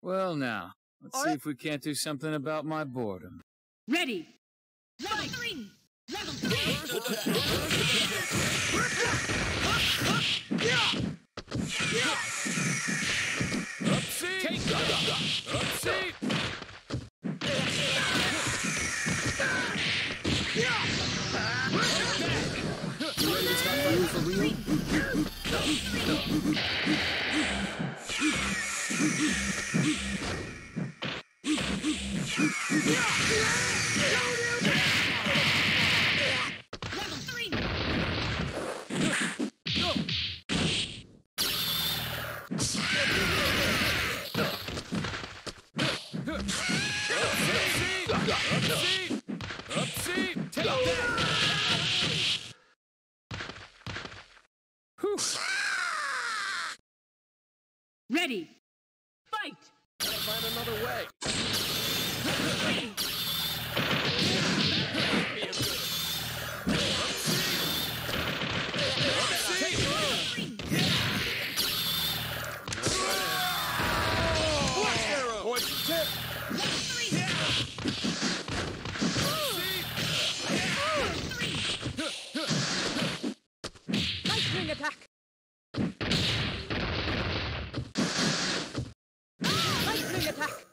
Well now, let's see if we can't do something about my boredom. Ready! Level 3! Level 3! Upsie! Take Upsie! You ready to start fighting for real? Level 3! Upsie! Take that! Ready! Fight! Gotta find another way. Poison tip! Lightning attack! Lightning attack!